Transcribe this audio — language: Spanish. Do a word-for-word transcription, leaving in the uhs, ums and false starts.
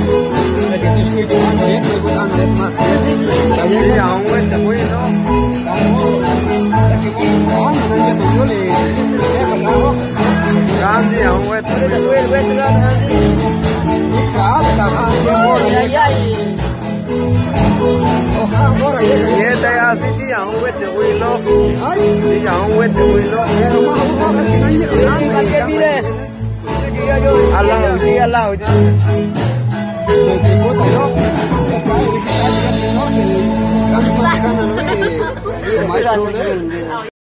Es que tú escuchas más bien, me gusta más. Đi ông quên chụp quý nó. Cam đi ông quên. Ye tay asi đi ông quên chụp quý nó. Đi ông quên chụp quý nó. Allah đi Allah đi. Maestro,